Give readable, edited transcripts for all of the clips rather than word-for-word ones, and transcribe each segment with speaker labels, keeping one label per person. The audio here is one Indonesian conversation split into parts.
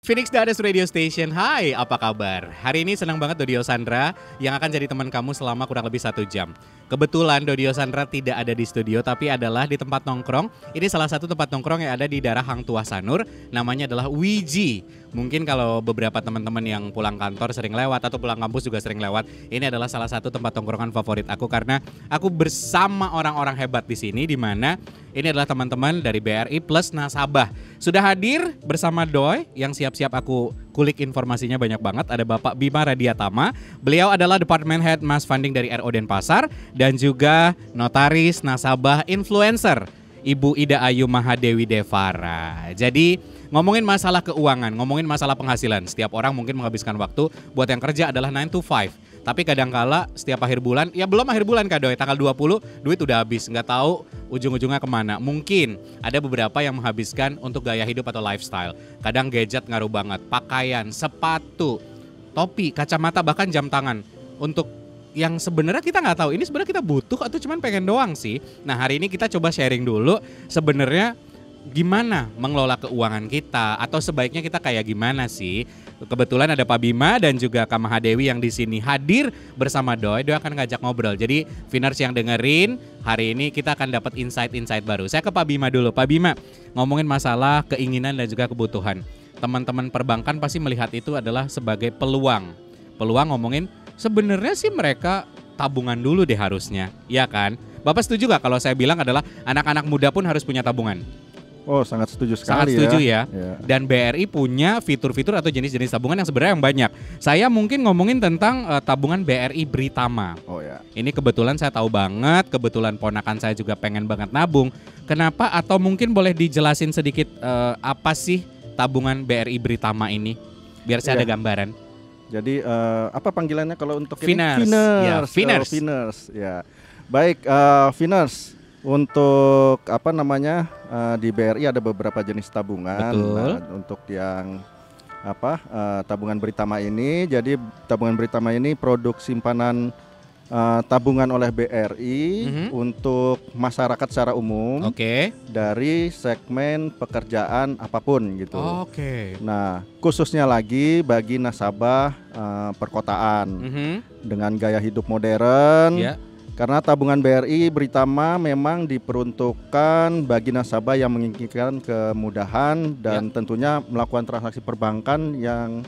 Speaker 1: Phoenix Dades Radio Station, hai apa kabar? Hari ini senang banget Dodio Sandra yang akan jadi teman kamu selama kurang lebih 1 jam. Kebetulan Dodio Sandra tidak ada di studio tapi adalah di tempat nongkrong. Ini salah satu tempat nongkrong yang ada di daerah Hang Tuah Sanur, namanya adalah Wiji. Mungkin kalau beberapa teman-teman yang pulang kantor sering lewat atau pulang kampus juga sering lewat, ini adalah salah satu tempat nongkrongan favorit aku karena aku bersama orang-orang hebat di sini, di mana ini adalah teman-teman dari BRI plus nasabah. Sudah hadir bersama Doi yang siap-siap aku kulik informasinya banyak banget. Ada Bapak Bima Radiatama. Beliau adalah Department Head Mass Funding dari RO Denpasar dan juga notaris nasabah influencer Ibu Ida Ayu Mahadewi Devara. Jadi ngomongin masalah keuangan, ngomongin masalah penghasilan. Setiap orang mungkin menghabiskan waktu buat yang kerja adalah 9 to 5. Tapi kadangkala setiap akhir bulan, ya belum akhir bulan Kak Doi, tanggal 20 duit udah habis, nggak tahu ujung-ujungnya kemana. Mungkin ada beberapa yang menghabiskan untuk gaya hidup atau lifestyle. Kadang gadget ngaruh banget, pakaian, sepatu, topi, kacamata, bahkan jam tangan. Untuk yang sebenarnya kita nggak tahu, ini sebenarnya kita butuh atau cuman pengen doang sih. Nah hari ini kita coba sharing dulu sebenarnya gimana mengelola keuangan kita atau sebaiknya kita kayak gimana sih. Kebetulan ada Pak Bima dan juga Kak Mahadewi yang di sini hadir bersama Doi. Doi akan ngajak ngobrol. Jadi Finers yang dengerin, hari ini kita akan dapat insight-insight baru. Saya ke Pak Bima dulu. Pak Bima, ngomongin masalah keinginan dan juga kebutuhan. Teman-teman perbankan pasti melihat itu adalah sebagai peluang. Peluang ngomongin sebenarnya sih mereka tabungan dulu deh harusnya. Iya kan? Bapak setuju gak kalau saya bilang adalah anak-anak muda pun harus punya tabungan?
Speaker 2: Oh, sangat setuju sekali.
Speaker 1: Sangat setuju ya.
Speaker 2: Ya.
Speaker 1: Dan BRI punya fitur-fitur atau jenis-jenis tabungan yang sebenarnya yang banyak. Saya mungkin ngomongin tentang tabungan BRI Britama.
Speaker 2: Oh ya.
Speaker 1: Ini kebetulan saya tahu banget, kebetulan ponakan saya juga pengen banget nabung. Kenapa? Atau mungkin boleh dijelasin sedikit apa sih tabungan BRI Britama ini? Biar saya ada gambaran.
Speaker 2: Jadi apa panggilannya kalau untuk
Speaker 1: Finers.
Speaker 2: ini?
Speaker 1: Ya, Finers.
Speaker 2: Finers. Ya. Baik, Finers. Untuk apa namanya di BRI ada beberapa jenis tabungan.
Speaker 1: Betul.
Speaker 2: Nah, untuk yang apa tabungan Britama ini, jadi tabungan Britama ini produk simpanan tabungan oleh BRI untuk masyarakat secara umum.
Speaker 1: Oke.
Speaker 2: Dari segmen pekerjaan apapun gitu.
Speaker 1: Oke.
Speaker 2: Nah, khususnya lagi bagi nasabah perkotaan dengan gaya hidup modern.
Speaker 1: Ya.
Speaker 2: Karena tabungan BRI Britama memang diperuntukkan bagi nasabah yang menginginkan kemudahan dan tentunya melakukan transaksi perbankan yang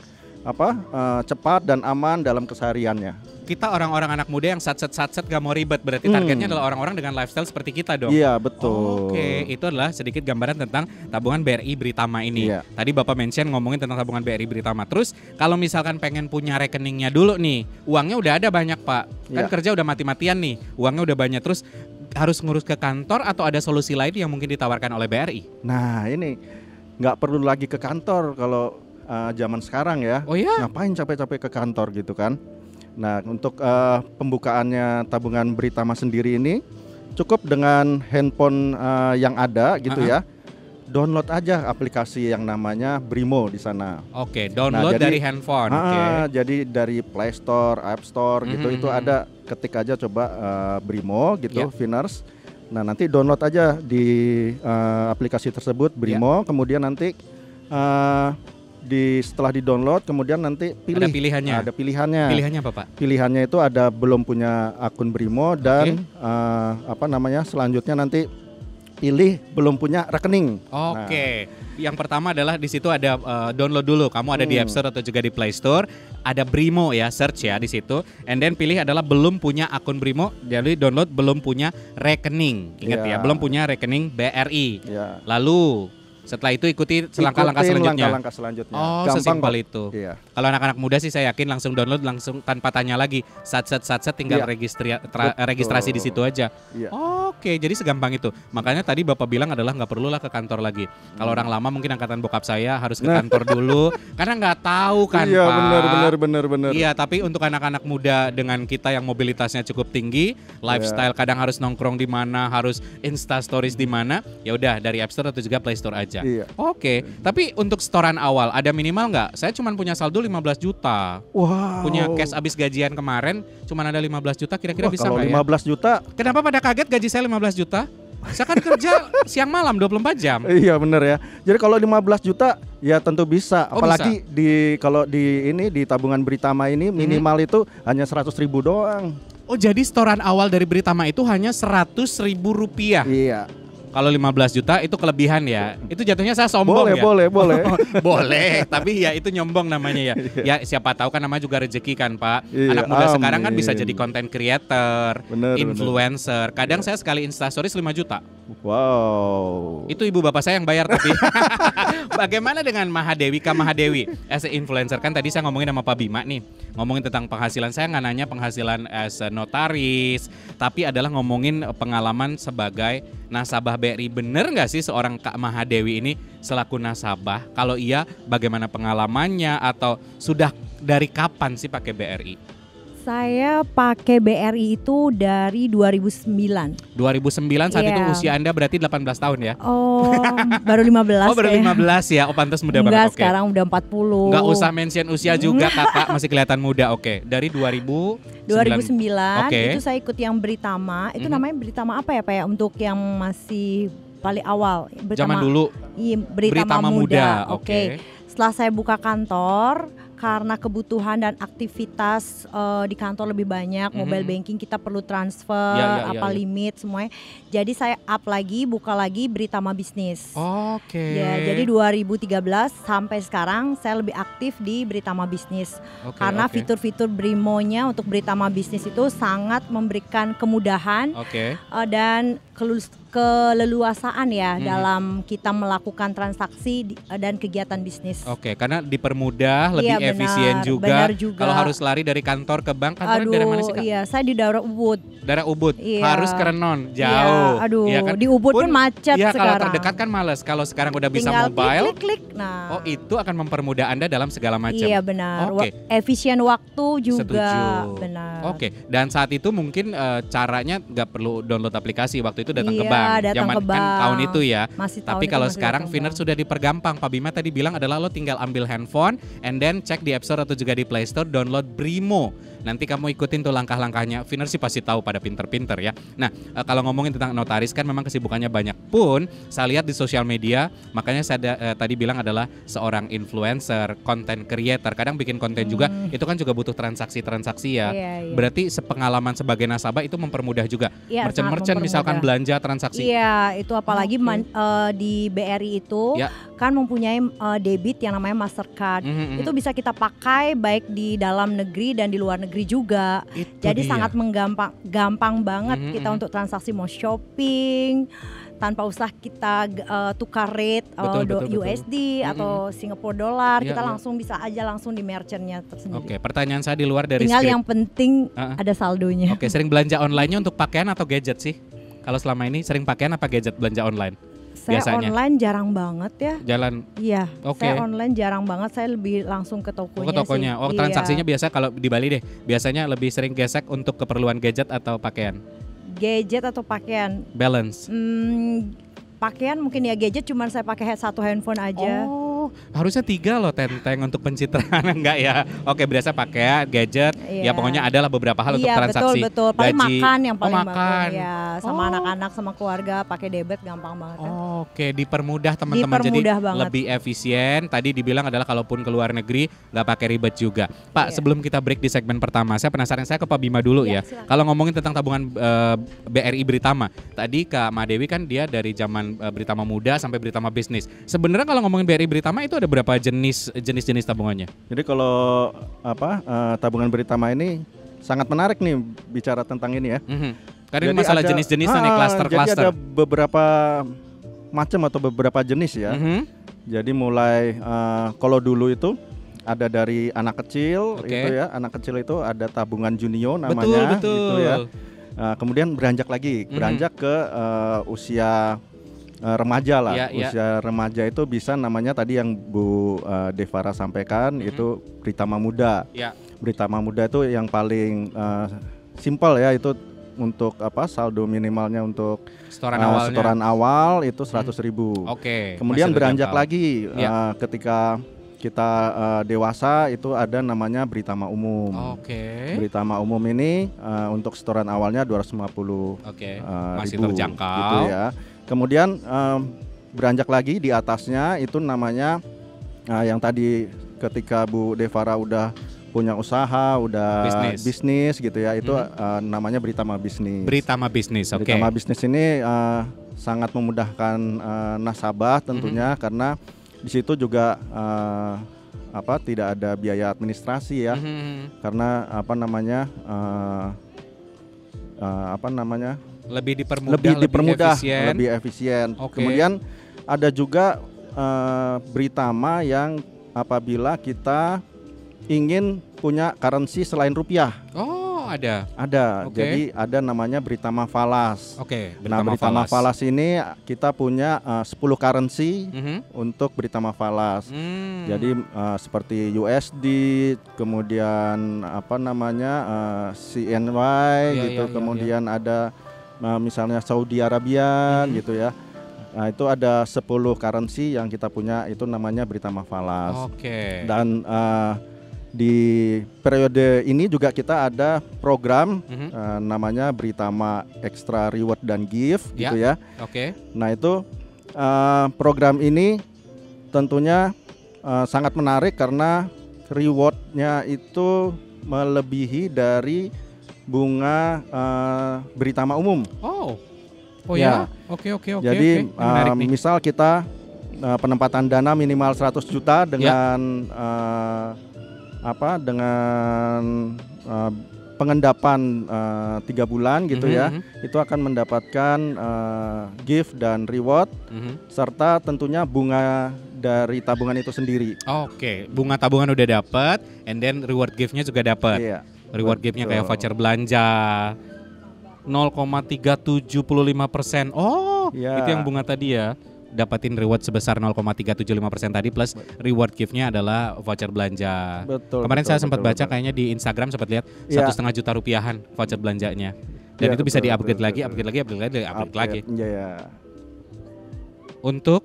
Speaker 2: cepat dan aman dalam kesehariannya.
Speaker 1: Kita orang-orang anak muda yang satset gak mau ribet. Berarti targetnya adalah orang-orang dengan lifestyle seperti kita dong.
Speaker 2: Iya, betul.
Speaker 1: Oke, itu adalah sedikit gambaran tentang tabungan BRI Britama ini.
Speaker 2: Iya.
Speaker 1: Tadi Bapak mention ngomongin tentang tabungan BRI Britama. Terus kalau misalkan pengen punya rekeningnya dulu nih, uangnya udah ada banyak Pak. Kan kerja udah mati-matian nih, uangnya udah banyak. Terus harus ngurus ke kantor atau ada solusi lain yang mungkin ditawarkan oleh BRI?
Speaker 2: Nah ini nggak perlu lagi ke kantor kalau zaman sekarang ya.
Speaker 1: Oh ya?
Speaker 2: Ngapain capek-capek ke kantor gitu kan. Nah untuk pembukaannya tabungan Britama sendiri ini cukup dengan handphone yang ada gitu ya. Download aja aplikasi yang namanya Brimo di sana.
Speaker 1: Oke, download dari handphone.
Speaker 2: Jadi dari Play Store, App Store gitu itu ada, ketik aja coba Brimo gitu, Finers. Nah nanti download aja di aplikasi tersebut Brimo, kemudian nanti setelah di-download kemudian nanti pilih.
Speaker 1: Ada pilihannya.
Speaker 2: Ada pilihannya.
Speaker 1: Pilihannya apa Pak?
Speaker 2: Pilihannya itu ada belum punya akun Brimo dan selanjutnya nanti pilih belum punya rekening.
Speaker 1: Oke. Yang pertama adalah di situ ada download dulu. Kamu ada di App Store atau juga di Play Store. Ada Brimo ya, search ya di situ. And then pilih adalah belum punya akun Brimo. Jadi download belum punya rekening. Ingat ya, belum punya rekening BRI. Lalu setelah itu ikuti langkah-langkah selanjutnya.
Speaker 2: Langkah-langkah selanjutnya.
Speaker 1: Oh,
Speaker 2: gampang
Speaker 1: sesimpel
Speaker 2: kok.
Speaker 1: itu.
Speaker 2: Iya.
Speaker 1: Kalau anak-anak muda sih saya yakin langsung download langsung tanpa tanya lagi. Satset tinggal registrasi di situ aja.
Speaker 2: Iya.
Speaker 1: Oke, jadi segampang itu. Makanya tadi Bapak bilang adalah nggak perlulah ke kantor lagi. Kalau orang lama mungkin angkatan bokap saya harus ke kantor dulu karena nggak tahu kan
Speaker 2: iya,
Speaker 1: Pak.
Speaker 2: benar.
Speaker 1: Iya, tapi untuk anak-anak muda dengan kita yang mobilitasnya cukup tinggi, lifestyle kadang harus nongkrong di mana, harus Insta stories di mana, ya udah dari App Store atau juga Play Store aja.
Speaker 2: Iya.
Speaker 1: Oke, tapi untuk setoran awal ada minimal nggak? Saya cuma punya saldo 15 juta.
Speaker 2: Wow.
Speaker 1: Punya cash abis gajian kemarin cuma ada 15 juta, kira-kira bisa
Speaker 2: kalau
Speaker 1: nggak ya?
Speaker 2: 15 juta
Speaker 1: Kenapa pada kaget gaji saya 15 juta? Saya kan kerja siang malam 24 jam.
Speaker 2: Iya bener ya. Jadi kalau 15 juta ya tentu bisa.
Speaker 1: Oh,
Speaker 2: Apalagi kalau di tabungan Britama ini minimal itu hanya 100.000 doang.
Speaker 1: Oh, jadi setoran awal dari Britama itu hanya 100.000 rupiah.
Speaker 2: Iya.
Speaker 1: Kalau 15 juta itu kelebihan ya. Itu jatuhnya saya sombong ya.
Speaker 2: Boleh.
Speaker 1: Boleh, tapi ya itu nyombong namanya ya. Ya siapa tahu kan namanya juga rezeki kan Pak.
Speaker 2: Iya,
Speaker 1: Anak muda sekarang kan
Speaker 2: amin.
Speaker 1: bisa jadi content creator,
Speaker 2: Bener.
Speaker 1: influencer. Kadang saya sekali instastories 5 juta.
Speaker 2: Wow.
Speaker 1: Itu ibu bapak saya yang bayar tapi. Bagaimana dengan Kak Mahadewi as a influencer? Kan tadi saya ngomongin sama Pak Bima nih. Ngomongin tentang penghasilan, saya nggak nanya penghasilan as a notaris, tapi adalah ngomongin pengalaman sebagai nasabah BRI. Bener nggak sih seorang Kak Mahadewi ini selaku nasabah? Kalau iya, bagaimana pengalamannya atau sudah dari kapan sih pakai BRI?
Speaker 3: Saya pakai BRI itu dari 2009.
Speaker 1: 2009 saat itu
Speaker 3: Iya.
Speaker 1: usia Anda berarti 18 tahun ya?
Speaker 3: Oh, baru 15.
Speaker 1: Oh baru
Speaker 3: kayaknya.
Speaker 1: 15 ya, oh pantas muda banget.
Speaker 3: Enggak,
Speaker 1: Oke.
Speaker 3: sekarang udah 40.
Speaker 1: Nggak usah mention usia juga kakak, masih kelihatan muda. Oke, dari
Speaker 3: 2009
Speaker 1: Oke.
Speaker 3: itu saya ikut yang Britama. Itu
Speaker 1: Mhm.
Speaker 3: namanya Britama apa ya Pak ya? Untuk yang masih paling awal.
Speaker 1: Zaman dulu
Speaker 3: Iya,
Speaker 1: Britama Muda.
Speaker 3: Oke. Setelah saya buka kantor, karena kebutuhan dan aktivitas di kantor lebih banyak, mobile banking kita perlu transfer,
Speaker 1: Ya,
Speaker 3: limit semuanya. Jadi saya up lagi, buka lagi Britama Bisnis.
Speaker 1: Oke.
Speaker 3: Ya, jadi 2013 sampai sekarang saya lebih aktif di Britama Bisnis.
Speaker 1: Oke,
Speaker 3: Karena
Speaker 1: oke.
Speaker 3: fitur-fitur Brimonya untuk Britama Bisnis itu sangat memberikan kemudahan
Speaker 1: Oke.
Speaker 3: dan keleluasaan ya dalam kita melakukan transaksi dan kegiatan bisnis.
Speaker 1: Oke, karena dipermudah, lebih
Speaker 3: Iya, benar,
Speaker 1: efisien juga.
Speaker 3: benar juga.
Speaker 1: Kalau harus lari dari kantor ke bank, kantornya dari mana sih Kak?
Speaker 3: Iya, saya di daerah Ubud.
Speaker 1: Daerah Ubud.
Speaker 3: Iya.
Speaker 1: Harus ke Renon, jauh.
Speaker 3: Iya, aduh,
Speaker 1: Iya kan?
Speaker 3: di Ubud pun macet
Speaker 1: Iya, kalau
Speaker 3: sekarang.
Speaker 1: terdekat kan males. Kalau sekarang udah bisa
Speaker 3: Tinggal
Speaker 1: mobile,
Speaker 3: klik. Nah,
Speaker 1: oh itu akan mempermudah Anda dalam segala macam.
Speaker 3: iya benar.
Speaker 1: Oke.
Speaker 3: Efisien waktu juga.
Speaker 1: Setuju.
Speaker 3: Benar.
Speaker 1: Oke, dan saat itu mungkin caranya nggak perlu download aplikasi. Waktu itu datang ke
Speaker 3: Iya,
Speaker 1: bank.
Speaker 3: datang
Speaker 1: Zaman
Speaker 3: ke
Speaker 1: kan
Speaker 3: bank.
Speaker 1: tahun itu ya.
Speaker 3: Masih tahun
Speaker 1: Tapi
Speaker 3: itu
Speaker 1: kalau
Speaker 3: masih
Speaker 1: sekarang
Speaker 3: datang
Speaker 1: Finner
Speaker 3: bank.
Speaker 1: sudah dipergampang. Pak Bima tadi bilang adalah lo tinggal ambil handphone and then cek di App Store atau juga di Play Store, download Brimo. Nanti kamu ikutin tuh langkah-langkahnya. Finner sih pasti tahu pada pinter-pinter ya. Nah, kalau ngomongin tentang notaris kan memang kesibukannya banyak pun saya lihat di sosial media, makanya saya tadi bilang adalah seorang influencer, content creator. Kadang bikin konten juga, itu kan juga butuh transaksi-transaksi ya.
Speaker 3: Iya, iya.
Speaker 1: Berarti sepengalaman sebagai nasabah itu mempermudah juga.
Speaker 3: Iya, sangat
Speaker 1: Merchant-merchant misalkan
Speaker 3: mempermudah.
Speaker 1: belanja transaksi.
Speaker 3: Iya, itu apalagi
Speaker 1: Oke.
Speaker 3: di BRI itu
Speaker 1: Ya.
Speaker 3: kan mempunyai debit yang namanya Mastercard.
Speaker 1: Mhm.
Speaker 3: Itu bisa kita pakai baik di dalam negeri dan di luar negeri juga.
Speaker 1: Itu
Speaker 3: Jadi
Speaker 1: dia.
Speaker 3: sangat gampang banget
Speaker 1: Mhm,
Speaker 3: kita
Speaker 1: mhm.
Speaker 3: untuk transaksi mau shopping tanpa usah kita tukar rate
Speaker 1: Betul.
Speaker 3: USD
Speaker 1: Mhm.
Speaker 3: atau Singapore dollar,
Speaker 1: Iya,
Speaker 3: kita
Speaker 1: iya.
Speaker 3: langsung bisa aja langsung di merchantnya tersendiri.
Speaker 1: Oke, pertanyaan saya di luar dari
Speaker 3: Tinggal
Speaker 1: skrip.
Speaker 3: yang penting
Speaker 1: Heeh.
Speaker 3: ada saldonya.
Speaker 1: Oke, sering belanja online-nya untuk pakaian atau gadget sih? Kalau selama ini sering pakaian apa gadget belanja online?
Speaker 3: Saya
Speaker 1: biasanya?
Speaker 3: online jarang banget ya.
Speaker 1: Jalan
Speaker 3: Iya,
Speaker 1: Oke.
Speaker 3: saya online jarang banget. Saya lebih langsung ke tokonya
Speaker 1: ke tokonya.
Speaker 3: sih.
Speaker 1: Oh,
Speaker 3: Iya.
Speaker 1: transaksinya biasa kalau di Bali deh. Biasanya lebih sering gesek untuk keperluan gadget atau pakaian?
Speaker 3: Gadget atau pakaian?
Speaker 1: Balance.
Speaker 3: Pakaian mungkin ya, gadget cuman saya pakai satu handphone aja.
Speaker 1: Oh, harusnya 3 loh Tenteng untuk pencitraan. Enggak ya? Oke, biasa pakaian, gadget. Ya
Speaker 3: Iya.
Speaker 1: pokoknya adalah beberapa hal untuk
Speaker 3: Iya,
Speaker 1: transaksi.
Speaker 3: betul. Paling
Speaker 1: gaji.
Speaker 3: makan yang paling
Speaker 1: makan.
Speaker 3: Ya, sama
Speaker 1: Oh.
Speaker 3: anak-anak sama keluarga pakai debit gampang banget kan.
Speaker 1: Oke, dipermudah teman-teman, jadi
Speaker 3: Dipermudah banget.
Speaker 1: lebih efisien. Tadi dibilang adalah kalaupun ke luar negeri nggak pakai ribet juga. Pak,
Speaker 3: Iya.
Speaker 1: sebelum kita break di segmen pertama, saya penasaran, saya ke Pak Bima dulu
Speaker 3: Iya,
Speaker 1: ya.
Speaker 3: silakan.
Speaker 1: Kalau ngomongin tentang tabungan BRI Britama, tadi Kak Madewi kan dia dari zaman Britama Muda sampai Britama Bisnis. Sebenarnya kalau ngomongin BRI Britama itu ada berapa jenis tabungannya?
Speaker 2: Jadi kalau tabungan Britama ini sangat menarik nih bicara tentang ini ya.
Speaker 1: Karena ini
Speaker 2: Jadi
Speaker 1: masalah
Speaker 2: ada-
Speaker 1: jenis-jenisnya nih,
Speaker 2: Jadi
Speaker 1: cluster-cluster.
Speaker 2: ada beberapa macam atau beberapa jenis ya. Jadi mulai kalau dulu itu ada dari anak kecil
Speaker 1: Oke.
Speaker 2: itu ya, anak kecil itu ada tabungan Junio namanya
Speaker 1: Betul.
Speaker 2: gitu ya. Kemudian beranjak lagi, beranjak ke usia remaja lah.
Speaker 1: Iya, iya.
Speaker 2: Usia remaja itu bisa namanya tadi yang Bu Devara sampaikan itu Britama Muda.
Speaker 1: Ya.
Speaker 2: Britama Muda itu yang paling simpel ya, itu untuk saldo minimalnya untuk
Speaker 1: Setoran awalnya.
Speaker 2: setoran awal itu 100.000.
Speaker 1: Oke.
Speaker 2: Kemudian
Speaker 1: masih
Speaker 2: beranjak
Speaker 1: terjangkau.
Speaker 2: lagi
Speaker 1: Ya.
Speaker 2: ketika kita dewasa itu ada namanya Britama Umum.
Speaker 1: Oke.
Speaker 2: Britama Umum ini untuk setoran awalnya 250
Speaker 1: Oke. Masih
Speaker 2: ribu,
Speaker 1: terjangkau.
Speaker 2: gitu ya. Kemudian beranjak lagi di atasnya itu namanya yang tadi ketika Bu Devara udah punya usaha, udah bisnis gitu ya, itu namanya Britama Bisnis.
Speaker 1: Britama Bisnis, oke.
Speaker 2: Britama Bisnis ini sangat memudahkan nasabah tentunya karena di situ juga tidak ada biaya administrasi ya, karena
Speaker 1: lebih dipermudah,
Speaker 2: lebih efisien.
Speaker 1: Okay.
Speaker 2: Kemudian ada juga Britama yang apabila kita ingin punya currency selain rupiah.
Speaker 1: Oh, ada.
Speaker 2: Ada.
Speaker 1: Okay.
Speaker 2: Jadi ada namanya Britama Falas.
Speaker 1: Oke.
Speaker 2: Britama Falas ini kita punya 10 currency untuk Britama Falas. Jadi seperti USD, kemudian CNY gitu, kemudian ada misalnya Saudi Arabia gitu ya. Nah, itu ada 10 currency yang kita punya, itu namanya Britama Falas.
Speaker 1: Oke.
Speaker 2: Dan di periode ini juga kita ada program namanya Britama Extra Reward dan Gift gitu ya.
Speaker 1: Oke.
Speaker 2: Nah, itu program ini tentunya sangat menarik karena rewardnya itu melebihi dari bunga Britama Umum.
Speaker 3: Oh
Speaker 1: ya. Oke.
Speaker 2: Jadi misal kita penempatan dana minimal 100 juta dengan pengendapan 3 bulan gitu ya, itu akan mendapatkan gift dan reward serta tentunya bunga dari tabungan itu sendiri.
Speaker 1: Oke, bunga tabungan udah dapat, and then reward giftnya juga dapat.
Speaker 2: Iya,
Speaker 1: reward giftnya kayak voucher belanja 0,375%. Oh,
Speaker 2: iya.
Speaker 1: Itu yang bunga tadi ya. Dapatin reward sebesar 0,375% tadi plus reward giftnya adalah voucher belanja. Kemarin saya sempat baca kayaknya di Instagram sempat lihat 1,5 juta rupiahan voucher belanjanya. Dan itu bisa di-upgrade lagi.
Speaker 2: Iya.
Speaker 1: Untuk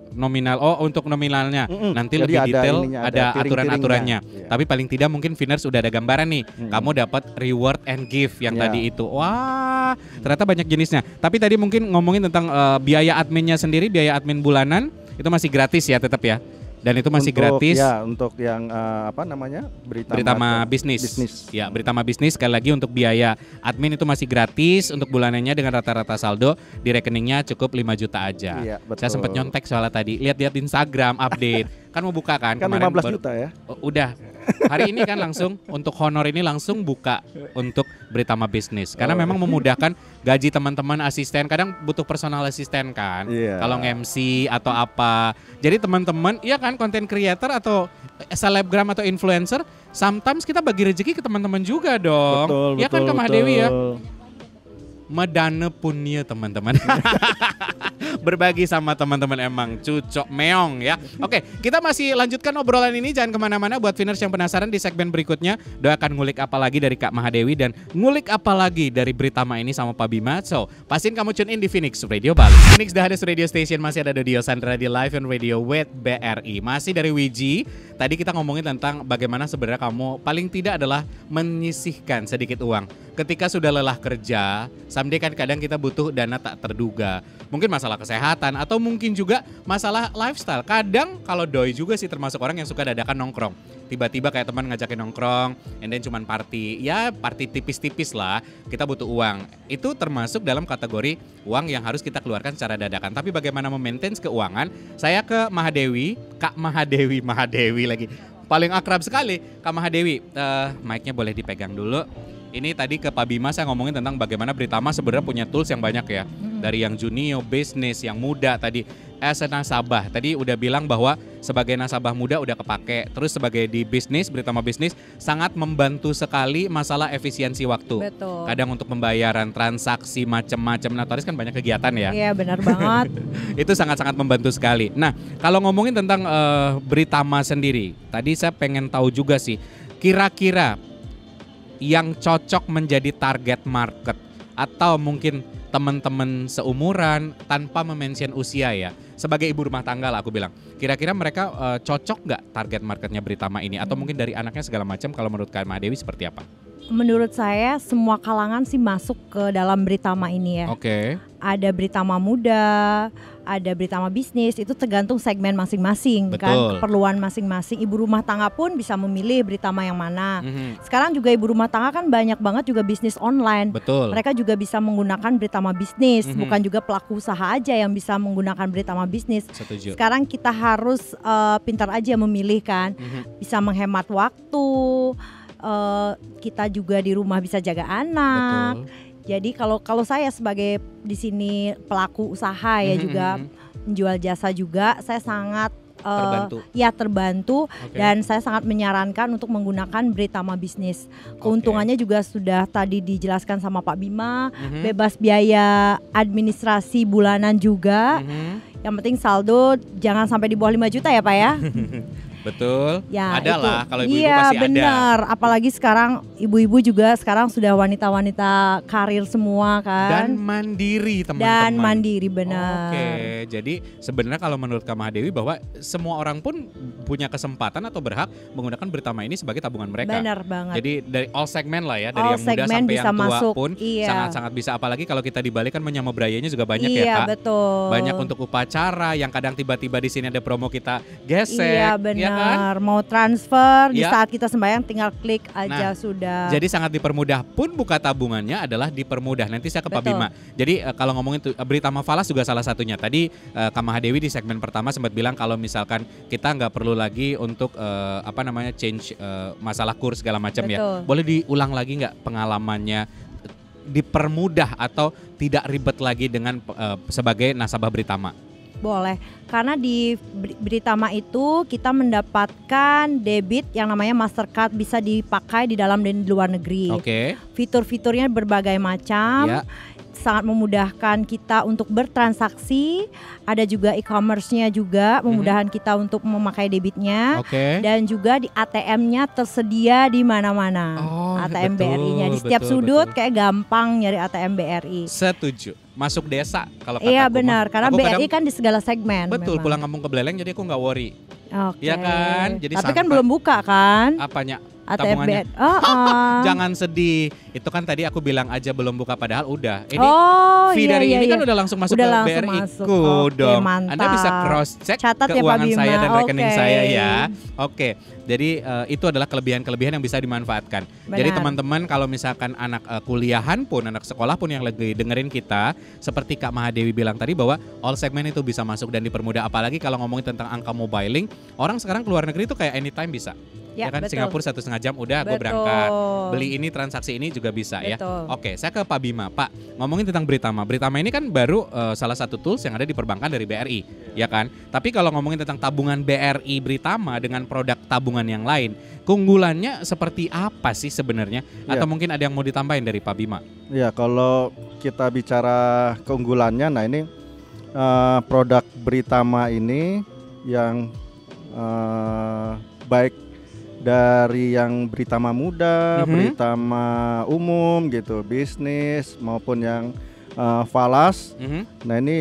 Speaker 1: nominalnya nanti
Speaker 2: jadi
Speaker 1: lebih detail ada aturan-aturannya. Tapi paling tidak mungkin Viners udah ada gambaran nih. Kamu dapat reward and gift yang tadi itu. Wah, ternyata banyak jenisnya. Tapi tadi mungkin ngomongin tentang biaya adminnya sendiri, biaya admin bulanan itu masih gratis ya tetap ya. Dan itu masih gratis.
Speaker 2: Ya, untuk yang Britama
Speaker 1: Bisnis. Ya, Britama Bisnis sekali lagi untuk biaya admin itu masih gratis untuk bulanannya dengan rata-rata saldo di rekeningnya cukup 5 juta aja.
Speaker 2: Iya, betul.
Speaker 1: Saya sempat nyontek soalnya tadi, lihat-lihat di Instagram update. Kan mau buka kan kemarin
Speaker 2: 15 juta ya.
Speaker 1: Udah. Hari ini kan langsung untuk honor ini langsung buka untuk Britama Bisnis karena memang memudahkan gaji teman-teman asisten, kadang butuh personal asisten kan. Kalau nge-MC atau apa. Jadi teman-teman, ya kan content creator atau selebgram atau influencer, sometimes kita bagi rezeki ke teman-teman juga dong. Ya kan Kak Mahadewi ya. Medana punya teman-teman. Berbagi sama teman-teman emang cucok meong ya. Oke, kita masih lanjutkan obrolan ini, jangan kemana-mana. Buat Viners yang penasaran di segmen berikutnya, doakan ngulik apa lagi dari Kak Mahadewi dan ngulik apa lagi dari Britama ini sama Pak Bima. So, pastiin kamu tune in di Phoenix Radio Bali. Phoenix The Hardest Radio Station, masih ada Dodio Sandra di Live on Radio with BRI. Masih dari Wiji. Tadi kita ngomongin tentang bagaimana sebenarnya kamu paling tidak adalah menyisihkan sedikit uang. Ketika sudah lelah kerja, someday kan kadang kita butuh dana tak terduga. Mungkin masalah kesehatan atau mungkin juga masalah lifestyle. Kadang kalau doi juga sih termasuk orang yang suka dadakan nongkrong. Tiba-tiba kayak teman ngajakin nongkrong, and then cuman party. Ya party tipis-tipis lah, kita butuh uang. Itu termasuk dalam kategori uang yang harus kita keluarkan secara dadakan. Tapi bagaimana memaintain keuangan? Saya ke Mahadewi, Kak Mahadewi lagi. Paling akrab sekali, Kak Mahadewi. Mic-nya boleh dipegang dulu. Ini tadi ke Pak Bima saya ngomongin tentang bagaimana Britama sebenarnya punya tools yang banyak ya. Dari yang junior, bisnis, yang muda tadi. As a nasabah, tadi udah bilang bahwa sebagai nasabah muda udah kepake. Terus sebagai di bisnis, Britama Bisnis sangat membantu sekali masalah efisiensi waktu.
Speaker 3: Betul.
Speaker 1: Kadang untuk pembayaran, transaksi, macam-macam. Notaris kan banyak kegiatan ya.
Speaker 3: Iya benar banget.
Speaker 1: Itu sangat-sangat membantu sekali. Nah, kalau ngomongin tentang Britama sendiri, tadi saya pengen tahu juga sih, kira-kira yang cocok menjadi target market atau mungkin teman-teman seumuran tanpa memention usia ya. Sebagai ibu rumah tangga lah aku bilang. Kira-kira mereka cocok nggak target marketnya Britama ini? Atau mungkin dari anaknya segala macam, kalau menurut Kak Mahadewi seperti apa?
Speaker 3: Menurut saya semua kalangan sih masuk ke dalam Britama ini ya.
Speaker 1: Oke.
Speaker 3: Ada Britama muda, ada Britama bisnis, itu tergantung segmen masing-masing
Speaker 1: Betul.
Speaker 3: kan, keperluan masing-masing. Ibu rumah tangga pun bisa memilih Britama yang mana. Sekarang juga ibu rumah tangga kan banyak banget juga bisnis online.
Speaker 1: Betul.
Speaker 3: Mereka juga bisa menggunakan Britama bisnis, bukan juga pelaku usaha aja yang bisa menggunakan Britama bisnis.
Speaker 1: Setuju.
Speaker 3: Sekarang kita harus pintar aja memilih kan, bisa menghemat waktu. Kita juga di rumah bisa jaga anak.
Speaker 1: Betul.
Speaker 3: Jadi kalau saya sebagai di sini pelaku usaha ya juga menjual jasa juga, saya sangat terbantu dan saya sangat menyarankan untuk menggunakan Britama bisnis. Keuntungannya juga sudah tadi dijelaskan sama Pak Bima, bebas biaya administrasi bulanan juga. Yang penting saldo jangan sampai di bawah 5 juta ya Pak ya.
Speaker 1: Betul.
Speaker 3: Ya,
Speaker 1: ada
Speaker 3: itu.
Speaker 1: lah kalau ibu-ibu
Speaker 3: Iya,
Speaker 1: pasti
Speaker 3: bener. Apalagi sekarang ibu-ibu juga sekarang sudah wanita-wanita karir semua kan.
Speaker 1: Dan mandiri teman-teman.
Speaker 3: Dan mandiri benar.
Speaker 1: Oke, jadi sebenarnya kalau menurut Kak Mahadewi bahwa semua orang pun punya kesempatan atau berhak menggunakan Britama ini sebagai tabungan mereka.
Speaker 3: Benar banget.
Speaker 1: Jadi dari all segmen lah ya, dari
Speaker 3: All
Speaker 1: yang muda
Speaker 3: segmen
Speaker 1: sampai
Speaker 3: bisa
Speaker 1: yang tua
Speaker 3: masuk.
Speaker 1: pun
Speaker 3: Iya.
Speaker 1: sangat-sangat bisa. Apalagi kalau kita dibalik kan menyamobrayanya juga banyak
Speaker 3: Iya,
Speaker 1: ya Kak.
Speaker 3: betul.
Speaker 1: Banyak untuk upacara yang kadang tiba-tiba di sini ada promo kita gesek.
Speaker 3: Iya
Speaker 1: ya kan?
Speaker 3: benar. Mau transfer di
Speaker 1: Ya.
Speaker 3: saat kita sembahyang tinggal klik aja sudah.
Speaker 1: Jadi sangat dipermudah, pun buka tabungannya adalah dipermudah. Nanti saya ke Pak
Speaker 3: Betul.
Speaker 1: Bima. Jadi kalau ngomongin Britama Falas juga salah satunya. Tadi Kak Mahadewi di segmen pertama sempat bilang kalau misalkan kita nggak perlu lagi untuk change masalah kurs segala macam ya.
Speaker 3: Betul.
Speaker 1: Boleh diulang lagi nggak pengalamannya, dipermudah atau tidak ribet lagi dengan sebagai nasabah Britama?
Speaker 3: Boleh, karena di Britama itu kita mendapatkan debit yang namanya Mastercard, bisa dipakai di dalam dan di luar negeri.
Speaker 1: Oke.
Speaker 3: Fitur-fiturnya berbagai macam.
Speaker 1: Ya.
Speaker 3: Sangat memudahkan kita untuk bertransaksi. Ada juga e-commerce-nya juga memudahkan kita untuk memakai debitnya.
Speaker 1: Oke.
Speaker 3: Dan juga di ATM-nya tersedia di mana-mana.
Speaker 1: Oh,
Speaker 3: ATM
Speaker 1: betul,
Speaker 3: BRI-nya di setiap
Speaker 1: betul,
Speaker 3: sudut
Speaker 1: betul.
Speaker 3: kayak gampang nyari ATM BRI.
Speaker 1: Setuju. Masuk desa kalau kataku.
Speaker 3: Iya
Speaker 1: mah.
Speaker 3: benar, karena
Speaker 1: Aku
Speaker 3: BRI
Speaker 1: kadang-
Speaker 3: kan di segala segmen.
Speaker 1: Betul,
Speaker 3: memang.
Speaker 1: pulang kampung ke Beleleng jadi aku nggak worry.
Speaker 3: Oke.
Speaker 1: Iya kan? Jadi
Speaker 3: tapi kan
Speaker 1: santai.
Speaker 3: belum buka kan?
Speaker 1: Apanya?
Speaker 3: ATM
Speaker 1: Tabungannya?
Speaker 3: BRI.
Speaker 1: Jangan sedih. Itu kan tadi aku bilang aja belum buka padahal udah. Ini
Speaker 3: Oh,
Speaker 1: fee
Speaker 3: iya,
Speaker 1: dari
Speaker 3: iya,
Speaker 1: ini
Speaker 3: iya.
Speaker 1: kan udah langsung masuk
Speaker 3: Udah
Speaker 1: ke
Speaker 3: langsung
Speaker 1: BRI
Speaker 3: masuk.
Speaker 1: ku
Speaker 3: Oke,
Speaker 1: dong.
Speaker 3: mantap.
Speaker 1: Anda bisa cross check
Speaker 3: Catat ya, Pak
Speaker 1: keuangan saya
Speaker 3: Bima.
Speaker 1: dan rekening
Speaker 3: Oke.
Speaker 1: saya ya. Oke. Jadi itu adalah kelebihan-kelebihan yang bisa dimanfaatkan. Jadi
Speaker 3: Benar.
Speaker 1: teman-teman kalau misalkan anak kuliahan pun, anak sekolah pun yang lagi dengerin kita, seperti Kak Mahadewi bilang tadi bahwa all segmen itu bisa masuk dan dipermudah. Apalagi kalau ngomongin tentang angka mobiling, orang sekarang keluar negeri itu kayak anytime bisa.
Speaker 3: Ya,
Speaker 1: kan
Speaker 3: betul.
Speaker 1: Singapura 1,5 jam udah gue
Speaker 3: Betul.
Speaker 1: berangkat. Beli ini transaksi ini juga bisa ya.
Speaker 3: Betul.
Speaker 1: Oke, saya ke Pak Bima. Pak, ngomongin tentang Britama. Britama ini kan baru salah satu tools yang ada di perbankan dari BRI, ya kan? Tapi kalau ngomongin tentang tabungan BRI Britama dengan produk tabungan yang lain, keunggulannya seperti apa sih sebenarnya?
Speaker 2: Ya.
Speaker 1: Atau mungkin ada yang mau ditambahin dari Pak Bima?
Speaker 2: Ya, kalau kita bicara keunggulannya, nah ini produk Britama ini yang baik dari yang Britama muda, Britama umum gitu, bisnis maupun yang falas. Nah ini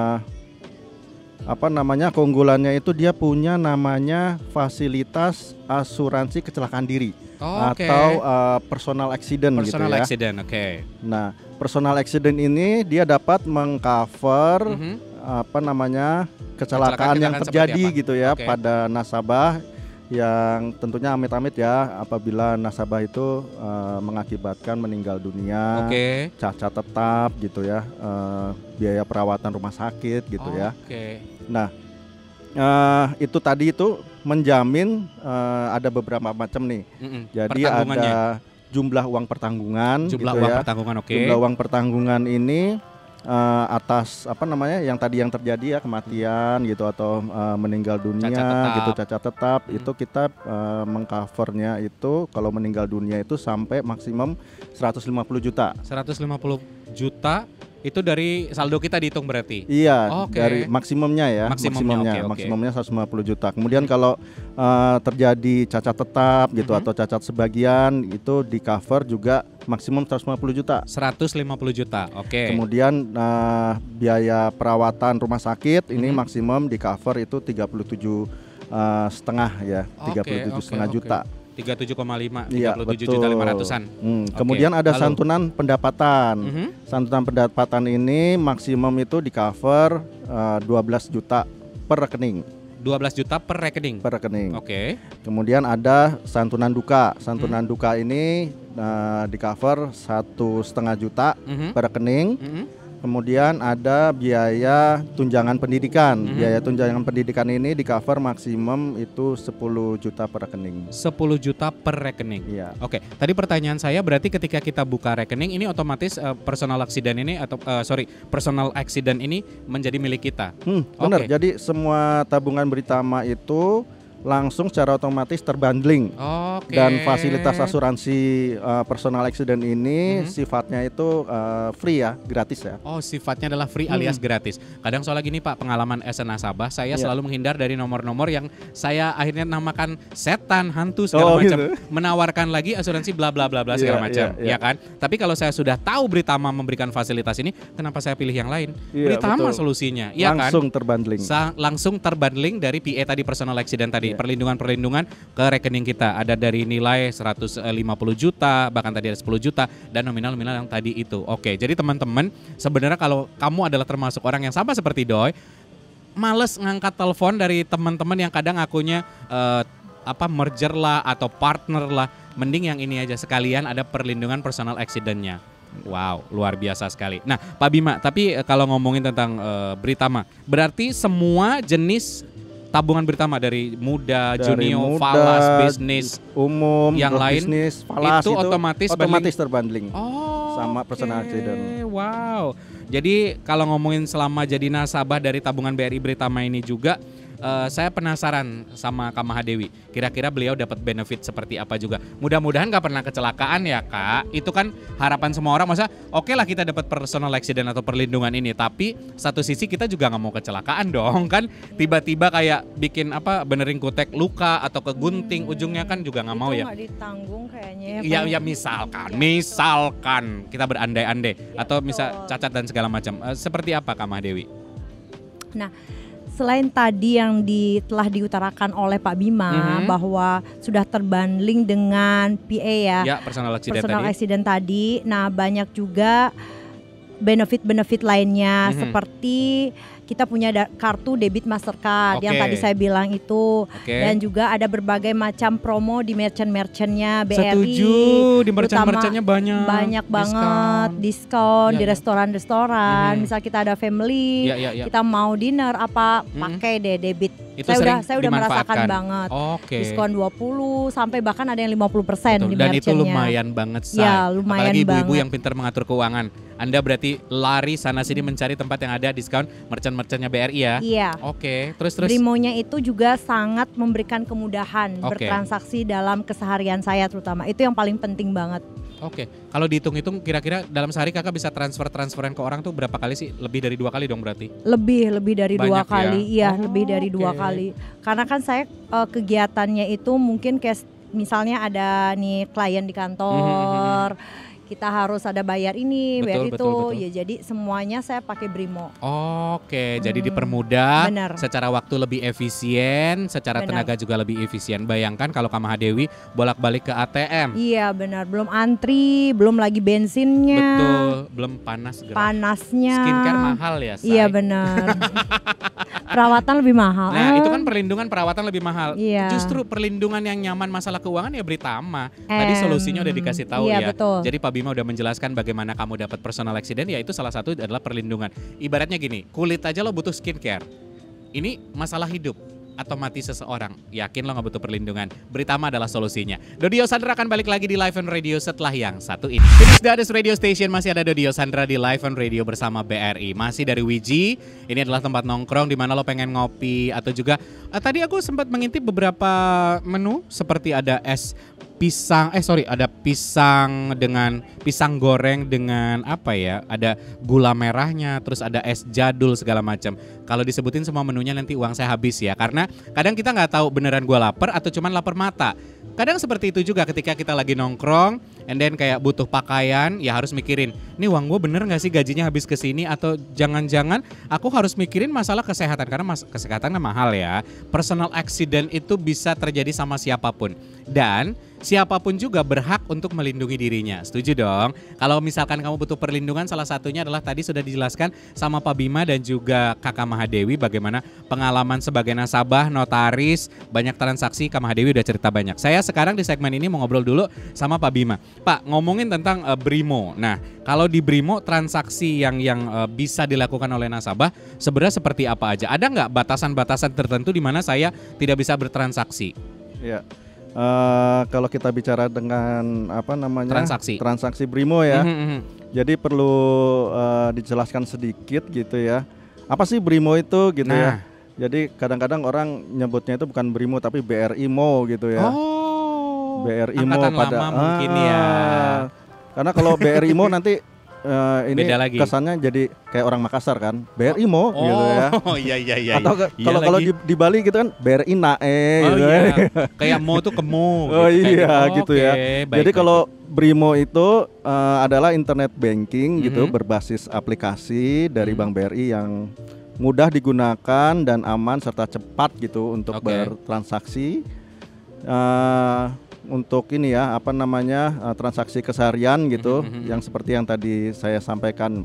Speaker 2: keunggulannya itu dia punya namanya fasilitas asuransi kecelakaan diri atau personal accident gitu
Speaker 1: Personal
Speaker 2: ya.
Speaker 1: accident, oke.
Speaker 2: Nah, personal accident ini dia dapat mengcover kecelakaan yang
Speaker 1: seperti
Speaker 2: terjadi
Speaker 1: apa?
Speaker 2: gitu ya
Speaker 1: Oke.
Speaker 2: pada nasabah yang tentunya amit-amit ya apabila nasabah itu mengakibatkan meninggal dunia,
Speaker 1: Oke.
Speaker 2: cacat tetap gitu ya, biaya perawatan rumah sakit gitu ya.
Speaker 1: Oke.
Speaker 2: Nah, itu tadi itu menjamin ada beberapa macam nih. Jadi
Speaker 1: Pertanggungannya.
Speaker 2: ada jumlah uang pertanggungan
Speaker 1: Jumlah
Speaker 2: gitu
Speaker 1: uang
Speaker 2: ya.
Speaker 1: pertanggungan, oke.
Speaker 2: Jumlah uang pertanggungan ini atas yang terjadi ya, kematian gitu atau meninggal dunia
Speaker 1: Cacat tetap.
Speaker 2: gitu, cacat tetap itu kita mengcovernya itu kalau meninggal dunia itu sampai maksimum 150 juta.
Speaker 1: 150 juta Itu dari saldo kita dihitung berarti?
Speaker 2: Iya, dari maksimumnya ya. Maksimumnya 150 juta. Kemudian kalau terjadi cacat tetap gitu atau cacat sebagian, itu di cover juga maksimum 150 juta.
Speaker 1: 150 juta, oke.
Speaker 2: Kemudian biaya perawatan rumah sakit ini maksimum di cover itu 37,5 ya, 37,5 juta.
Speaker 1: 37,5, 37 juta 500-an.
Speaker 2: Kemudian ada santunan pendapatan. Santunan pendapatan ini maksimum itu di cover 12 juta per rekening.
Speaker 1: 12 juta per rekening.
Speaker 2: Per rekening.
Speaker 1: Oke.
Speaker 2: Kemudian ada santunan duka. Santunan duka ini di cover 1,5 juta per rekening. Kemudian ada biaya tunjangan pendidikan. Biaya tunjangan pendidikan ini di cover maksimum itu 10 juta per rekening.
Speaker 1: 10 juta per rekening.
Speaker 2: Iya.
Speaker 1: Oke. Tadi pertanyaan saya berarti ketika kita buka rekening ini otomatis personal accident ini atau personal accident ini menjadi milik kita.
Speaker 2: Benar. Jadi semua tabungan Britama itu langsung secara otomatis terbundling. Dan fasilitas asuransi personal accident ini sifatnya itu free ya, gratis ya.
Speaker 1: Oh, sifatnya adalah free alias gratis. Kadang soal gini Pak, pengalaman as a nasabah, saya selalu menghindar dari nomor-nomor yang saya akhirnya namakan setan, hantu segala macam, gitu. Menawarkan lagi asuransi bla bla bla bla segala macam, ya kan? Tapi kalau saya sudah tahu Britama memberikan fasilitas ini, kenapa saya pilih yang lain? Britama solusinya, ya kan?
Speaker 2: Langsung terbundling.
Speaker 1: Langsung terbundling dari PA tadi, personal accident tadi. Perlindungan-perlindungan ke rekening kita ada dari nilai 150 juta, bahkan tadi ada 10 juta dan nominal-nominal yang tadi itu. Oke, jadi teman-teman sebenarnya kalau kamu adalah termasuk orang yang sama seperti Doi, males ngangkat telepon dari teman-teman yang kadang akunya merger lah atau partner lah, mending yang ini aja sekalian ada perlindungan personal accident-nya. Wow, luar biasa sekali. Nah, Pak Bima, tapi kalau ngomongin tentang Britama, berarti semua jenis tabungan Britama dari muda, junior, falas, bisnis,
Speaker 2: umum,
Speaker 1: yang lain
Speaker 2: bisnis, falas
Speaker 1: itu otomatis
Speaker 2: terbundling sama personal accident.
Speaker 1: Wow. Jadi kalau ngomongin selama jadi nasabah dari tabungan BRI Britama ini juga, saya penasaran sama Kak Mahadewi. Kira-kira beliau dapat benefit seperti apa juga. Mudah-mudahan gak pernah kecelakaan ya Kak. Itu kan harapan semua orang. Masa oke lah kita dapat personal accident atau perlindungan ini. Tapi satu sisi kita juga gak mau kecelakaan dong kan. Tiba-tiba kayak bikin benerin kutek luka atau kegunting. Ujungnya kan juga gak mau ya.
Speaker 3: Itu gak ditanggung kayaknya ya.
Speaker 1: Ya misalkan kita berandai-andai. Atau misal cacat dan segala macam. Seperti apa Kak Mahadewi?
Speaker 3: Nah, selain tadi yang telah diutarakan oleh Pak Bima bahwa sudah terbundling dengan PA ya personal accident tadi. Nah, banyak juga benefit-benefit lainnya seperti kita punya kartu debit Mastercard yang tadi saya bilang itu, dan juga ada berbagai macam promo di merchant-merchantnya BRI.
Speaker 1: Setuju, di merchant-merchantnya banyak
Speaker 3: banget diskon di restoran-restoran. Misal kita ada family, kita mau dinner pakai deh debit.
Speaker 1: Itu
Speaker 3: saya udah merasakan banget. Diskon 20 sampai bahkan ada yang 50% di merchantnya.
Speaker 1: Dan itu lumayan banget say.
Speaker 3: Ya, lumayan
Speaker 1: apalagi ibu-ibu
Speaker 3: banget.
Speaker 1: yang pintar mengatur keuangan. Anda berarti lari sana sini mencari tempat yang ada diskon merchant-merchantnya BRI ya.
Speaker 3: Iya.
Speaker 1: Terus.
Speaker 3: Brimonya itu juga sangat memberikan kemudahan bertransaksi dalam keseharian saya terutama. Itu yang paling penting banget.
Speaker 1: Kalau dihitung-hitung kira-kira dalam sehari Kakak bisa transferan ke orang tuh berapa kali sih? Lebih dari 2 kali dong berarti?
Speaker 3: Lebih dari
Speaker 1: banyak
Speaker 3: 2 kali.
Speaker 1: Ya?
Speaker 3: Iya, lebih dari 2 kali. Karena kan saya kegiatannya itu mungkin kayak misalnya ada nih klien di kantor. Kita harus ada bayar ini, bayar itu. Betul. Ya jadi semuanya saya pakai Brimo.
Speaker 1: Jadi dipermudah.
Speaker 3: Bener.
Speaker 1: Secara waktu lebih efisien, secara tenaga juga lebih efisien. Bayangkan kalau Kak Mahadewi bolak-balik ke ATM.
Speaker 3: Iya benar, belum antri, belum lagi bensinnya.
Speaker 1: Betul, belum panasnya. Skincare mahal ya, say.
Speaker 3: Iya benar. Perawatan lebih mahal.
Speaker 1: Nah, itu kan perlindungan perawatan lebih mahal.
Speaker 3: Iya.
Speaker 1: Justru perlindungan yang nyaman masalah keuangan ya Britama. Tadi solusinya udah dikasih tahu ya.
Speaker 3: Betul.
Speaker 1: Jadi Pak Bima udah menjelaskan bagaimana kamu dapat personal accident, ya itu salah satu adalah perlindungan. Ibaratnya gini, kulit aja lo butuh skincare. Ini masalah hidup atau mati seseorang, yakin lo gak butuh perlindungan. Britama adalah solusinya. Dodio Sandra akan balik lagi di Live on Radio setelah yang satu ini. Finish Dades Radio Station, masih ada Dodio Sandra di Live on Radio bersama BRI. Masih dari Wiji, ini adalah tempat nongkrong di mana lo pengen ngopi atau juga tadi aku sempat mengintip beberapa menu seperti ada es ada pisang dengan pisang goreng dengan apa ya? Ada gula merahnya, terus ada es jadul segala macam. Kalau disebutin semua menunya nanti uang saya habis ya. Karena kadang kita nggak tahu beneran gua lapar atau cuman lapar mata. Kadang seperti itu juga ketika kita lagi nongkrong, and then kayak butuh pakaian, ya harus mikirin, nih uang gue bener gak sih gajinya habis ke sini, atau jangan-jangan aku harus mikirin masalah kesehatan, karena kesehatan kan mahal ya. Personal accident itu bisa terjadi sama siapapun, dan siapapun juga berhak untuk melindungi dirinya. Setuju dong? Kalau misalkan kamu butuh perlindungan, salah satunya adalah tadi sudah dijelaskan sama Pak Bima dan juga Kakak Mahadewi bagaimana pengalaman sebagai nasabah, notaris, banyak transaksi. Kak Mahadewi udah cerita banyak. Saya sekarang di segmen ini mau ngobrol dulu sama Pak Bima. Pak, ngomongin tentang Brimo. Nah, kalau di Brimo transaksi yang bisa dilakukan oleh nasabah sebenarnya seperti apa aja? Ada nggak batasan-batasan tertentu di mana saya tidak bisa bertransaksi?
Speaker 2: Ya. Kalau kita bicara dengan transaksi Brimo ya, jadi perlu dijelaskan sedikit gitu ya. Apa sih Brimo itu gitu ya? Jadi kadang-kadang orang nyebutnya itu bukan Brimo tapi BRI Mo gitu ya.
Speaker 1: Oh,
Speaker 2: BRI Mo pada
Speaker 1: lama mungkin ya.
Speaker 2: Karena kalau BRI Mo nanti ini
Speaker 1: kesannya
Speaker 2: jadi kayak orang Makassar kan, BRI Mo gitu ya.
Speaker 1: Oh iya.
Speaker 2: Atau kalau di Bali gitu kan BRI Nae gitu.
Speaker 1: Iya. Kayak Mo tuh kemu.
Speaker 2: Oh gitu, iya gitu ya.
Speaker 1: Baik,
Speaker 2: jadi kalau Brimo itu adalah internet banking gitu, berbasis aplikasi dari Bank BRI yang mudah digunakan dan aman serta cepat gitu untuk bertransaksi. Untuk ini ya transaksi keseharian gitu, yang seperti yang tadi saya sampaikan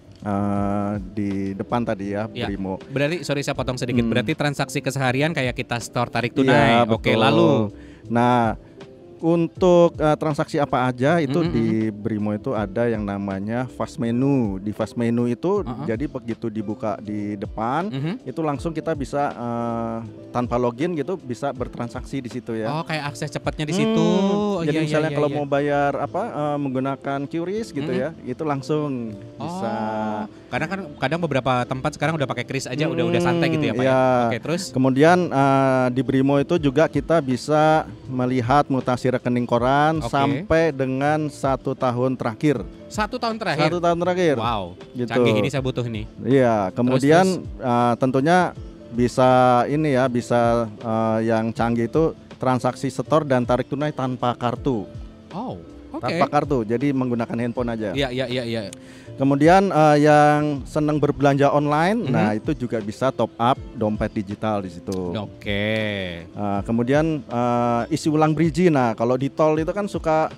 Speaker 2: di depan tadi ya, Brimo.
Speaker 1: Berarti saya potong sedikit. Berarti transaksi keseharian kayak kita store tarik tunai. Oke, lalu.
Speaker 2: Nah, untuk transaksi apa aja itu di Brimo itu ada yang namanya fast menu. Di fast menu itu jadi begitu dibuka di depan itu langsung kita bisa tanpa login gitu bisa bertransaksi di situ ya.
Speaker 1: Oh, kayak akses cepatnya di situ.
Speaker 2: Jadi misalnya kalau mau bayar menggunakan QRIS gitu ya, itu langsung bisa.
Speaker 1: Karena kan kadang beberapa tempat sekarang udah pakai QRIS aja udah santai gitu ya Pak.
Speaker 2: Ya.
Speaker 1: Oke, terus
Speaker 2: kemudian di Brimo itu juga kita bisa melihat mutasi rekening koran sampai dengan 1 tahun terakhir.
Speaker 1: 1 tahun terakhir.
Speaker 2: 1 tahun terakhir.
Speaker 1: Wow.
Speaker 2: Gitu.
Speaker 1: Canggih ini saya butuh nih.
Speaker 2: Iya. Kemudian tentunya bisa yang canggih itu transaksi setor dan tarik tunai tanpa kartu.
Speaker 1: Oh.
Speaker 2: Tanpa kartu. Jadi menggunakan handphone aja.
Speaker 1: Iya.
Speaker 2: Kemudian yang senang berbelanja online, nah itu juga bisa top up dompet digital di situ.
Speaker 1: Oke.
Speaker 2: Kemudian isi ulang Brigi. Nah kalau di tol itu kan suka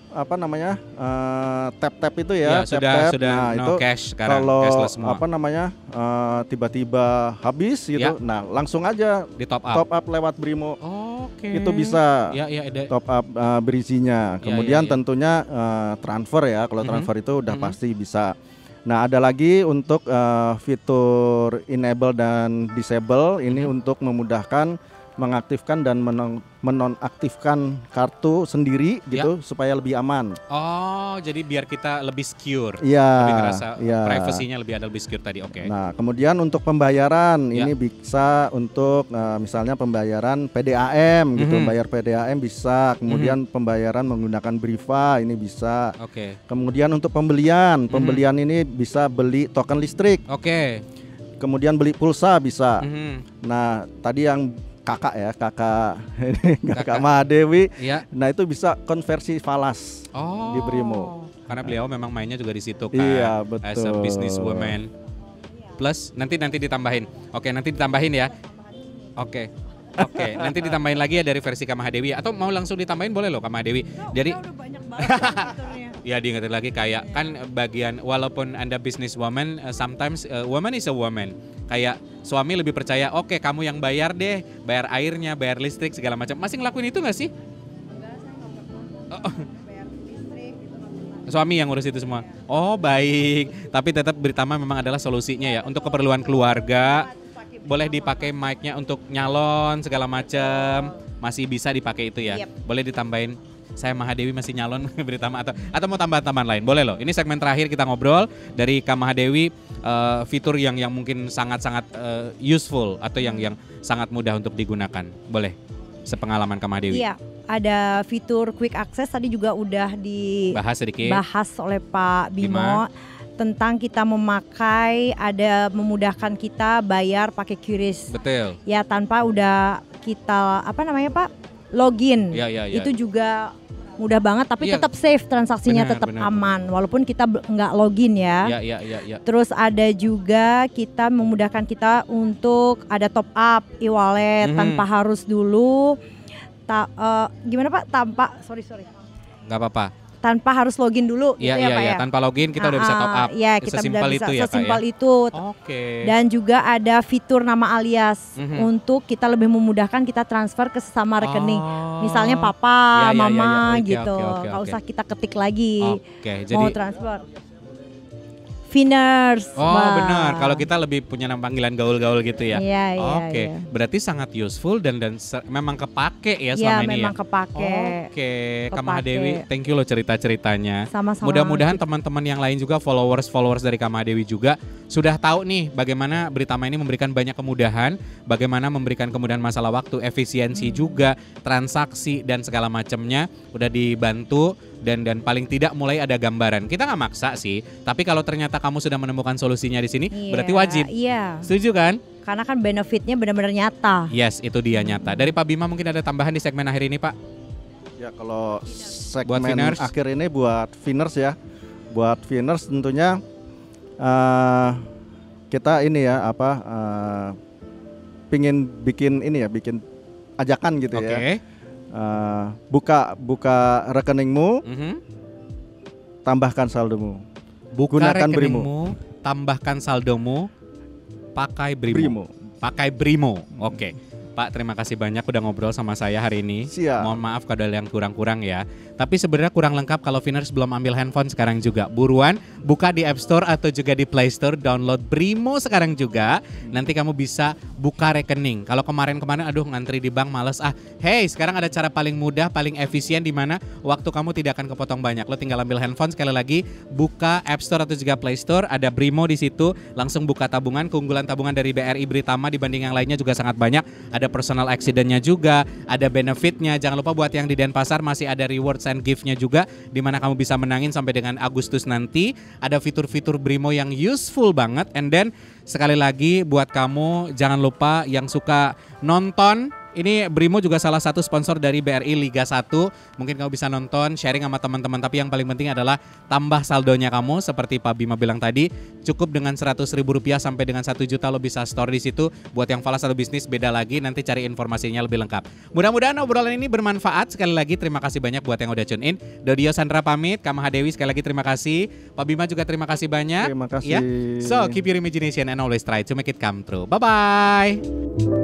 Speaker 2: tap itu ya.
Speaker 1: Sudah
Speaker 2: nah,
Speaker 1: no
Speaker 2: itu
Speaker 1: cash sekarang.
Speaker 2: Kalau
Speaker 1: cashless semua.
Speaker 2: tiba-tiba habis gitu, nah langsung aja
Speaker 1: di top
Speaker 2: up lewat Brimo.
Speaker 1: Oke.
Speaker 2: Itu bisa top up Briginya.
Speaker 1: Ya.
Speaker 2: Kemudian tentunya transfer ya. Kalau transfer itu udah pasti bisa. Nah ada lagi untuk fitur enable dan disable ini untuk memudahkan mengaktifkan dan menonaktifkan kartu sendiri gitu supaya lebih aman.
Speaker 1: Oh, jadi biar kita lebih secure.
Speaker 2: Iya.
Speaker 1: Lebih ngerasa privasinya lebih secure tadi. Oke.
Speaker 2: Nah, kemudian untuk pembayaran ini bisa untuk misalnya pembayaran PDAM gitu, bayar PDAM bisa. Kemudian pembayaran menggunakan Briva ini bisa.
Speaker 1: Oke.
Speaker 2: Kemudian untuk pembelian ini bisa beli token listrik.
Speaker 1: Oke.
Speaker 2: Kemudian beli pulsa bisa. Nah, tadi yang kakak Mahadewi.
Speaker 1: Iya.
Speaker 2: Nah itu bisa konversi falas di Brimo.
Speaker 1: Karena beliau memang mainnya juga di situ kan.
Speaker 2: Iya betul.
Speaker 1: As a business woman. Plus nanti ditambahin. Oke, nanti ditambahin ya. Oke, nanti ditambahin lagi ya dari versi Kak Mahadewi. Atau mau langsung ditambahin boleh loh Kak Mahadewi. Jadi
Speaker 3: udah banyak banget.
Speaker 1: Ya diingetin lagi kayak kan bagian walaupun Anda business woman, sometimes woman is a woman. Kayak suami lebih percaya, oke kamu yang bayar deh, bayar airnya, bayar listrik segala macam. Masih ngelakuin itu nggak sih?
Speaker 3: Enggak, saya nggak pernah bayar listrik gitu.
Speaker 1: Suami yang ngurus itu semua. Oh baik, tapi tetap Britama memang adalah solusinya ya untuk keperluan keluarga. Boleh dipakai mic-nya untuk nyalon segala macam, masih bisa dipakai itu ya. Boleh ditambahin. Saya Mahadewi masih nyalon Britama atau mau tambahan-tambahan lain boleh loh. Ini segmen terakhir kita ngobrol dari Kak Mahadewi, fitur yang mungkin sangat-sangat useful atau yang sangat mudah untuk digunakan. Boleh sepengalaman Kak Mahadewi.
Speaker 3: Iya. ada fitur quick access tadi juga udah dibahas oleh Pak Bimo. Tentang kita memakai, memudahkan kita bayar pakai QRIS.
Speaker 1: Betul.
Speaker 3: Ya tanpa udah kita login.
Speaker 1: Ya.
Speaker 3: Itu juga mudah banget, tapi tetap safe transaksinya, tetap aman walaupun kita nggak login ya.
Speaker 1: Ya.
Speaker 3: Terus ada juga kita memudahkan kita untuk ada top up e-wallet tanpa harus dulu gimana Pak? Nggak apa-apa. Tanpa harus login dulu
Speaker 1: gitu ya Pak ya? Tanpa login kita udah bisa top up.
Speaker 3: Iya, kita
Speaker 1: sesimpel
Speaker 3: udah bisa,
Speaker 1: itu ya
Speaker 3: sesimpel
Speaker 1: Kak ya?
Speaker 3: itu.
Speaker 1: Oke.
Speaker 3: Dan juga ada fitur nama alias untuk kita lebih memudahkan kita transfer ke sesama rekening. Misalnya papa, mama gitu. Nggak usah kita ketik lagi. Mau transfer. Finners.
Speaker 1: Benar. Kalau kita lebih punya nama panggilan gaul-gaul gitu ya.
Speaker 3: Iya.
Speaker 1: Berarti sangat useful dan memang kepake ya selama ini ya.
Speaker 3: Memang kepake.
Speaker 1: Kak Mahadewi, thank you loh cerita-ceritanya.
Speaker 3: Sama-sama.
Speaker 1: Mudah-mudahan teman-teman yang lain juga followers dari Kak Mahadewi juga sudah tahu nih bagaimana Beritama ini memberikan banyak kemudahan, bagaimana memberikan kemudahan masalah waktu, efisiensi juga, transaksi dan segala macamnya udah dibantu. Dan paling tidak mulai ada gambaran. Kita nggak maksa sih, tapi kalau ternyata kamu sudah menemukan solusinya di sini, berarti wajib.
Speaker 3: Iya.
Speaker 1: Setuju kan?
Speaker 3: Karena kan benefitnya benar-benar nyata.
Speaker 1: Yes, itu dia nyata. Dari Pak Bima mungkin ada tambahan di segmen akhir ini Pak?
Speaker 2: Ya kalau segmen akhir ini buat Finners ya, buat Finners tentunya kita ini ya pingin bikin ajakan gitu ya. Buka rekeningmu, tambahkan saldomu.
Speaker 1: Gunakan Brimo, tambahkan saldomu, pakai Brimo. Pakai Brimo. Oke. Pak, terima kasih banyak udah ngobrol sama saya hari ini.
Speaker 2: Siap.
Speaker 1: Mohon maaf kalau ada yang kurang-kurang ya. Tapi sebenarnya kurang lengkap kalau Finners belum ambil handphone sekarang juga. Buruan buka di App Store atau juga di Play Store, download Brimo sekarang juga. Nanti kamu bisa buka rekening. Kalau kemarin-kemarin aduh ngantri di bank males. Hey, sekarang ada cara paling mudah, paling efisien di mana waktu kamu tidak akan kepotong banyak. Lo tinggal ambil handphone sekali lagi, buka App Store atau juga Play Store, ada Brimo di situ, langsung buka tabungan. Keunggulan tabungan dari BRI Beritama dibanding yang lainnya juga sangat banyak. Ada personal accident-nya juga, ada benefitnya. Jangan lupa buat yang di Denpasar masih ada rewards and gift-nya juga, di mana kamu bisa menangin sampai dengan Agustus nanti. Ada fitur-fitur Brimo yang useful banget. And then sekali lagi buat kamu jangan lupa yang suka nonton. Ini Brimo juga salah satu sponsor dari BRI Liga 1. Mungkin kamu bisa nonton, sharing sama teman-teman. Tapi yang paling penting adalah tambah saldonya kamu. Seperti Pak Bima bilang tadi, cukup dengan Rp100.000 sampai dengan 1 juta lo bisa store di situ. Buat yang falas atau bisnis beda lagi, nanti cari informasinya lebih lengkap. Mudah-mudahan obrolan ini bermanfaat. Sekali lagi terima kasih banyak buat yang udah tune in. Dodio Sandra pamit, Kak Mahadewi sekali lagi terima kasih. Pak Bima juga terima kasih banyak.
Speaker 2: Terima kasih.
Speaker 1: Ya? So keep your imagination and always try to make it come true. Bye-bye.